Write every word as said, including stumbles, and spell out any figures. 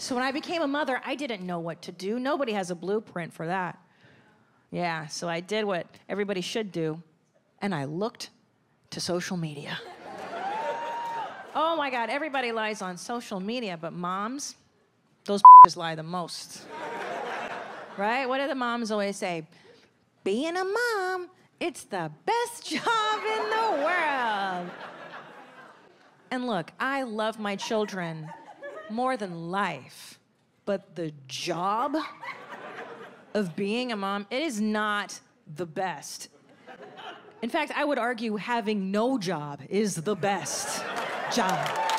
So when I became a mother, I didn't know what to do. Nobody has a blueprint for that. Yeah, so I did what everybody should do, and I looked to social media. Oh my God, everybody lies on social media, but moms, those lie the most. Right? What do the moms always say? Being a mom, it's the best job in the world. And look, I love my children more than life, but the job of being a mom, it is not the best. In fact, I would argue having no job is the best job.